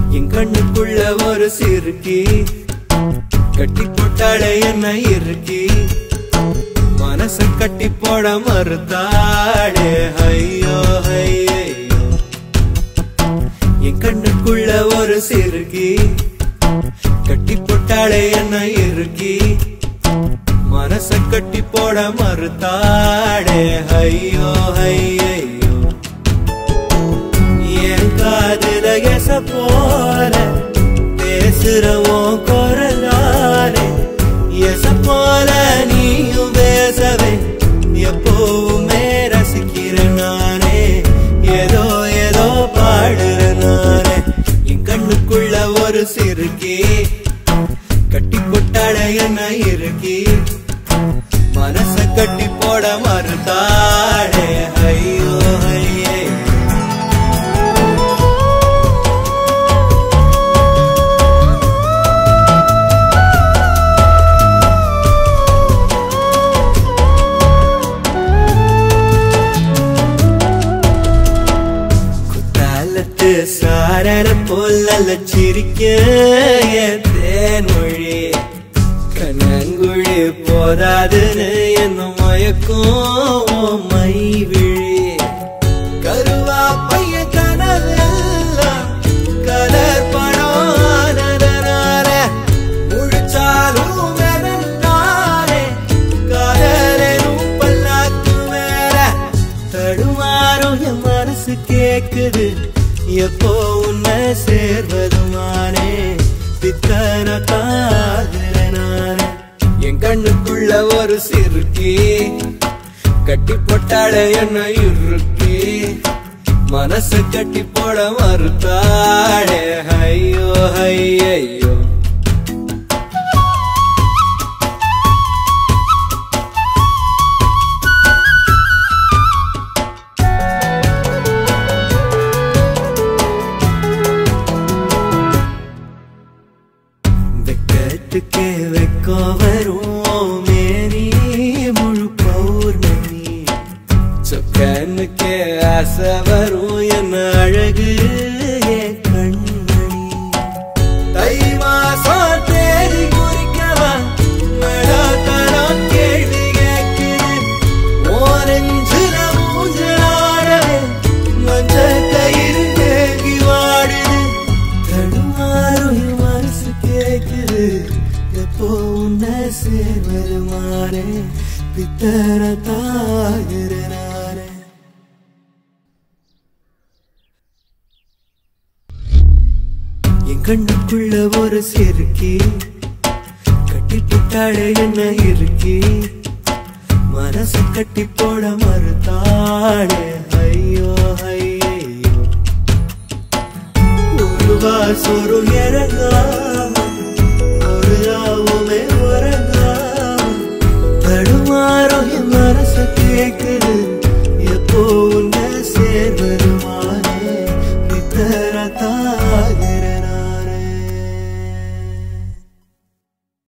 என் கண்ணுக்குள்ள ஒரு சிறுக்கி கட்டி போட்டாளே என்ன இருக்கி மனச கட்டி போட மறுத்தாளே ஐயோ ஐயோ என் கண்ணுக்குள்ள ஒரு சிறுக்கி கட்டி போட்டாளே என்ன இருக்கி மனச கட்டி போட மறுத்தாளே ஐயோ ஐயோ என் காதுல எச போல பேசுறவோம் குரலாலே எச போல நீயும் பேசவே எப்பவுமே ரசிக்கிறேன் நானே ஏதோ ஏதோ பாடுறேன் நானே என் கண்ணுக்குள்ள ஒரு சிறுக்கி கட்டி போட்டாள என்ன இருக்கி மனச கட்டி போட மறுத்தாளே ஐயோ ஐயே சாரர போல சிரிக்க தேன்மொழி கண்ணங்குழி போதாதுன்னு என்ன மயக்கும் மை விழி கருவா பைய கனவெல்லாம் கலர் பணானதனால முழிச்சாலும் வெதனாலே காதலும் பல்லாக்கு மேல தடுமாறும் என் மனசு கேக்குது எப்போ உன்னை சேர்வதுமானே பித்தன காதலனானே என் கண்ணுக்குள்ள ஒரு சிறுக்கி கட்டி போட்டாள என்ன இருக்கி மனசு கட்டி போட மறுத்தாளே ஐயோ ஐயோ வெக்கம் வரும் மேரி முழு பௌர்ணமி சொக்கனுக்கே ஆசை வரும் என்ன அழகு என் கண்மணி தை மாசம் தேடி குறிக்கவா மழாத்தனம் கேள்வி கேட்குது ஓரஞ்சுல மூஞ்சலாடவே மஞ்ச கயிறு தேங்கி வாடுது தடுமாறும் மனசு கேட்குது எப்போ உன்னை சேர்வருமானே பித்தர தாகிறனானே என் கண்ணுக்குள்ள ஒரு சிறுக்கி கட்டி போட்டாளே என்ன இருக்கி மனச கட்டி போட மறுத்தாளே ஐயோ ஐயோ ஒரு வாசொரு இறங்காம ஒரு ராவுமே